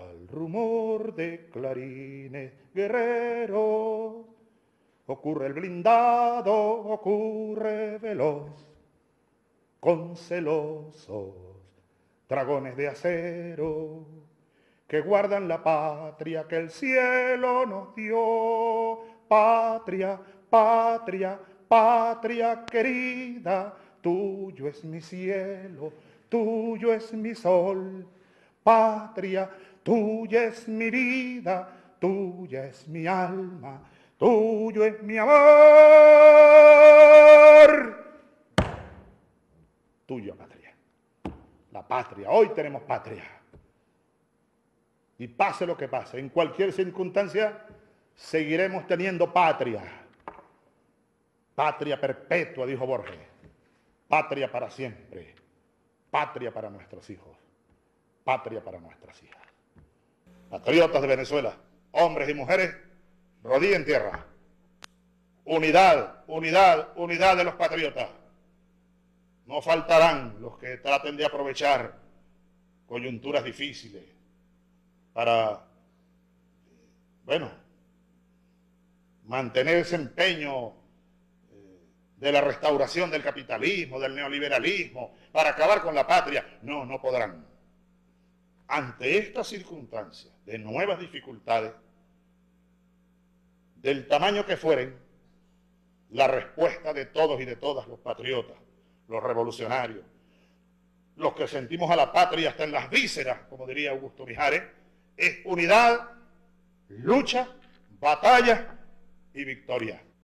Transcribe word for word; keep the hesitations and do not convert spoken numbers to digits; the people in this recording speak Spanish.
Al rumor de clarines guerreros, ocurre el blindado, ocurre veloz, con celosos dragones de acero que guardan la patria que el cielo nos dio. Patria, patria, patria querida, tuyo es mi cielo, tuyo es mi sol. Patria, tuya es mi vida, tuya es mi alma, tuyo es mi amor. Tuya patria, la patria, hoy tenemos patria. Y pase lo que pase, en cualquier circunstancia, seguiremos teniendo patria. Patria perpetua, dijo Borges. Patria para siempre. Patria para nuestros hijos. Patria para nuestras hijas. Patriotas de Venezuela, hombres y mujeres, rodilla en tierra. Unidad, unidad, unidad de los patriotas. No faltarán los que traten de aprovechar coyunturas difíciles para, bueno, mantener ese empeño de la restauración del capitalismo, del neoliberalismo, para acabar con la patria. No, no podrán. Ante estas circunstancias de nuevas dificultades, del tamaño que fueren, la respuesta de todos y de todas los patriotas, los revolucionarios, los que sentimos a la patria hasta en las vísceras, como diría Augusto Mijares, es unidad, lucha, batalla y victoria.